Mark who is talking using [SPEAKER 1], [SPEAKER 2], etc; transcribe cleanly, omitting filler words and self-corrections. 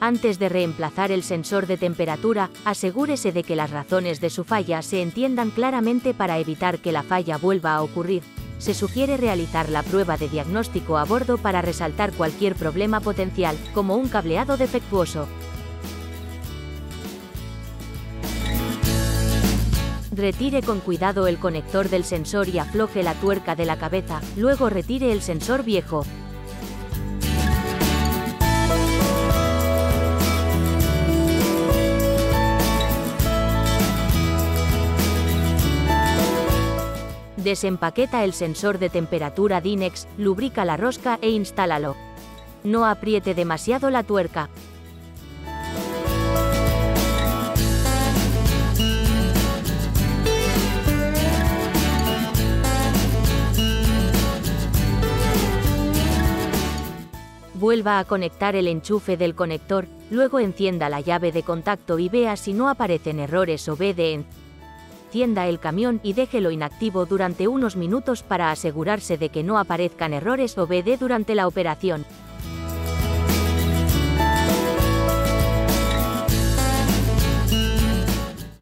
[SPEAKER 1] Antes de reemplazar el sensor de temperatura, asegúrese de que las razones de su falla se entiendan claramente para evitar que la falla vuelva a ocurrir. Se sugiere realizar la prueba de diagnóstico a bordo para resaltar cualquier problema potencial, como un cableado defectuoso. Retire con cuidado el conector del sensor y afloje la tuerca de la cabeza, luego retire el sensor viejo. Desempaqueta el sensor de temperatura Dynex, lubrica la rosca e instálalo. No apriete demasiado la tuerca. Vuelva a conectar el enchufe del conector, luego encienda la llave de contacto y vea si no aparecen errores o BD. Encienda el camión y déjelo inactivo durante unos minutos para asegurarse de que no aparezcan errores o BD durante la operación.